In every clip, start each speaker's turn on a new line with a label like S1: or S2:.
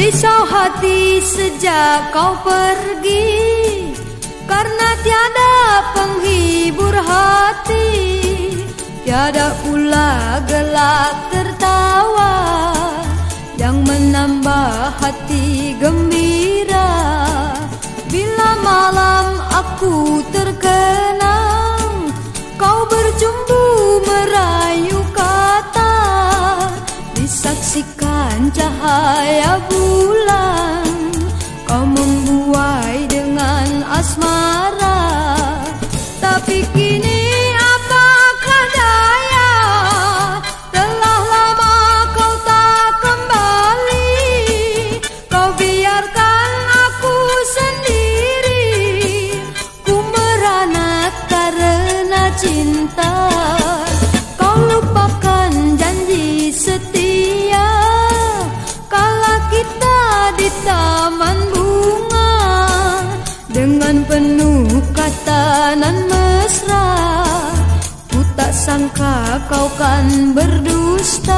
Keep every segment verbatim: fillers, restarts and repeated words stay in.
S1: Risau hati sejak kau pergi, karena tiada penghibur hati, tiada pula gelak tertawa yang menambah hati gembira. Bila malam aku terkenang, kau bercumbu merayu kata, disaksikan cahaya bulan, kau membuai dengan asmara. Tapi kini apakah daya, telah lama kau tak kembali. Kau biarkan aku sendiri, ku merana karena cinta. Kau lupakan janji setia kala kita di taman bunga, dengan penuh kata nan mesra. Ku tak sangka kau kan berdusta.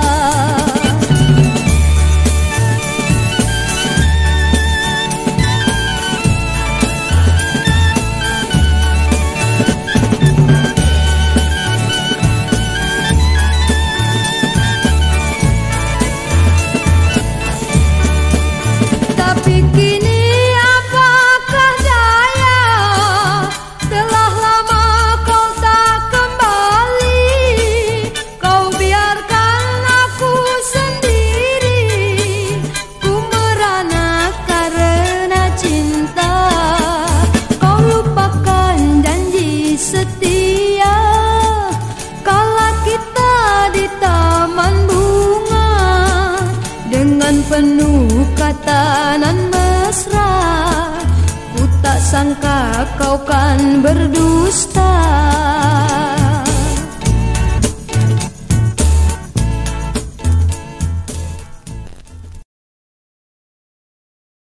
S1: Tapi kini apakah daya, telah lama kau tak kembali. Kau biarkan aku sendiri, ku merana karena cinta. Kau lupakan janji setia kala kita di taman bunga, dengan penuh kata nan mesra. Ku tak sangka kau kan berdusta.